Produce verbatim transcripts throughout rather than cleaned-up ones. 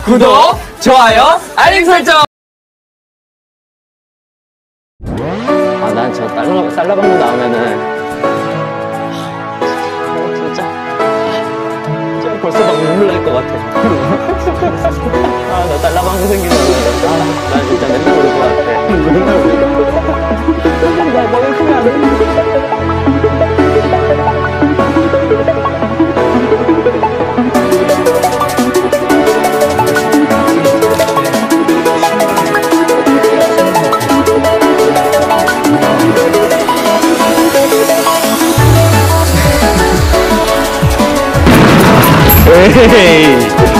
구독, 좋아요, 알림 설정! 아, 난 저 달러, 달러 방송 나오면은 어, 진짜 진짜 벌써 막 눈물 날 것 같아. 아, 나 달러 방송 생기면 아, 나 진짜 맨날 울 것 같아. 맨날 울 것 같아. 나 너무 크면 안 돼. 에이.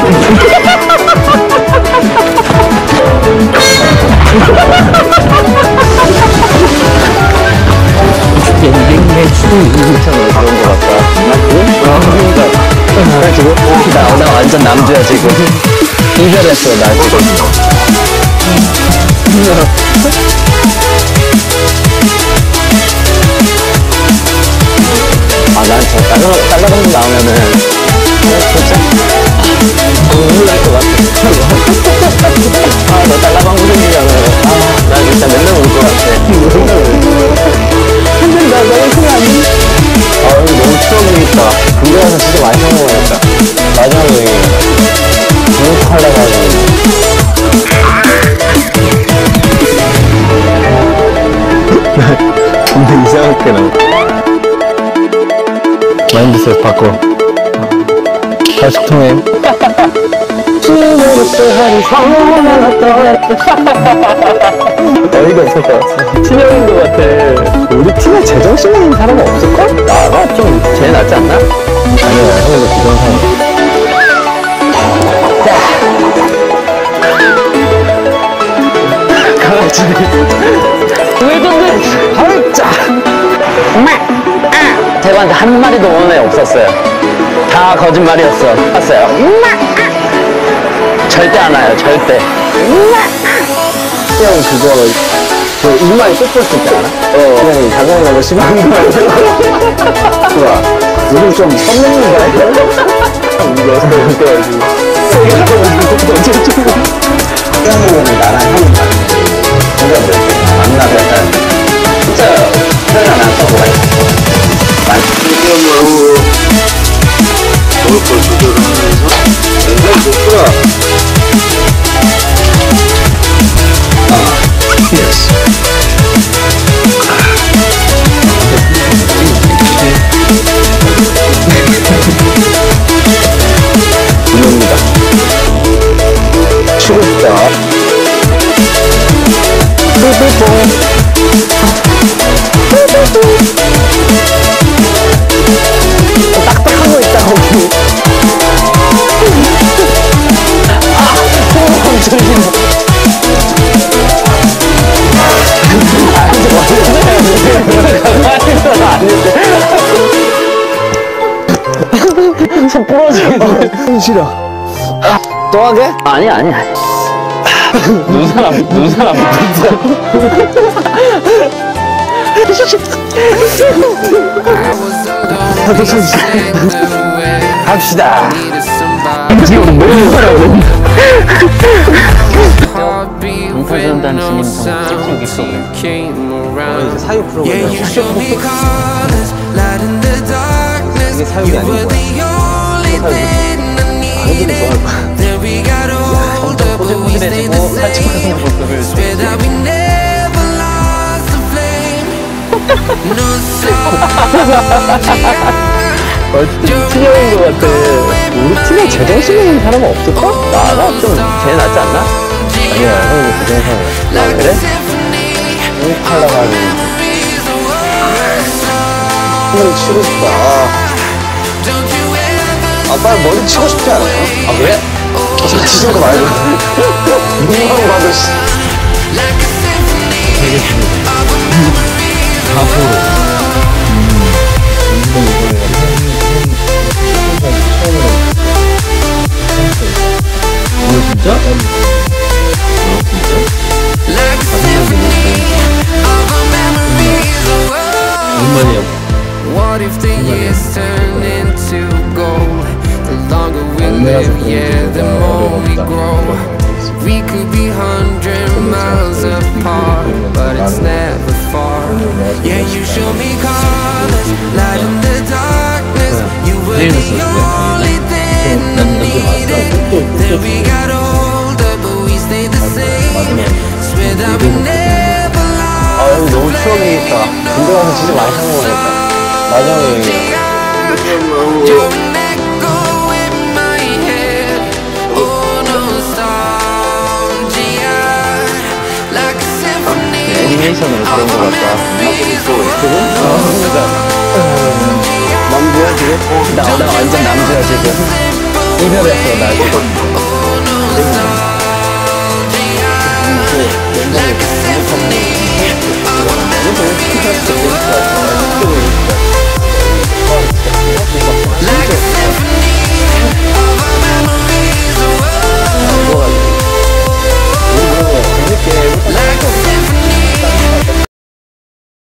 엔딩 매치 인천으로 가는 것 같다. 아, 그래? 어, 그러니까. 나 지금, 나, 나 완전 남주야, 지금. 이별했어, 나 지금. 아, 난 저 달러, 달러 방송 나오면은 진짜 눈물 날 것 같아. 아, 너 달러 방송 생기면은 아, 나 진짜 맨날 울 것 같아. 근데 나 너무 크면 안 돼. 아, 여기 너무 추워보니까 군대 가서 진짜 많이 사먹어야겠다. 마지막에 구독하려고 근데 이상하게 나 마인드셋 바꿔. 다시 통해. 어이가 없을 것 같아. 친형인 것 같아. 우리 팀에 제정신이 있는 사람은 없을걸? 나가 좀 제일 낫지 않나? 아니야, 형이도 비정상이야. 자! 강아지. 왜 근데? 발자! 대관한테 한 마리도 오늘 없었어요. 다 거짓말이었어. 봤어요. 절대 안 와요. 절대. 형 그거 그 이마에 뽀뽀 했을 때 알아? 어. 그냥 자동으로 심한 거 알아? 좋아. 우리 좀 썸먹는 거 아니야? 이거 웃겨가지고. 형은 나랑 형은 다르네. 만나서 약간 진짜 표현 안 하고 이름으로 먹을 걸 조절하면서 굉장히 좋구나. 아, 예스. 이겁니다. 치고 싶다. 딱딱한 거 있다 거기. 아, 소름 엄청 길어. 아, 이제 완전해. 가만히 있어도 아닌데. 손 부러지겠네. 싫어. 아, 또 하게? 아니, 아니, 아니. 눈사람, 눈사람, 갑시다. 지금 너무 하라고. 방탄소년단 진임성 특징 있어. 이제 사육 프로그램. 이게 사육이 아닌 거야. 아이들이 좋아할 거야. 점점 포질포질해지고 살찌는 모습을 진짜 친형인 것 같아. 우리 팀에 제정신이 있는 사람은 없을까? 나가 좀 제일 낫지 않나? 아니야, 형이 제정신이야. 아, 그래? 우익하려고 하니 머리 치고 싶다. 아, 빨리 머리 치고 싶지 않아요? 아, 그래? 아, 치는 거 말고 눈만 봐도 씨. 앞으로 진짜? 오랜만이야. What if the years turn into gold? The longer we live, yeah, the more we grow. We could be hundred miles apart, but it's never far. Yeah, you show me colors, light in the darkness. You were the only thing I needed. Then we got older, but we stayed the same. Swear that we never lost. 아, 여기 너무 추억이겠다. 군대 가서 진짜 많이 사먹어야겠다. 마지막에 여기. You're an echo in my head. Oh, nostalgia, like a symphony. 애니메이션으로 그런 거 같다. 남주야 지금? 나, 나 완전 남주야 지금. 이별했어 나 지금.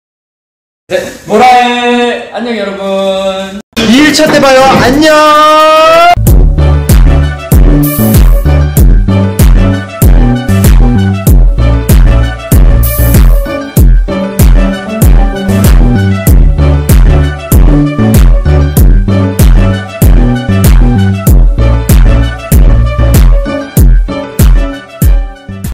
네, 모라의 안녕 여러분. 이 일차 때 봐요. 안녕.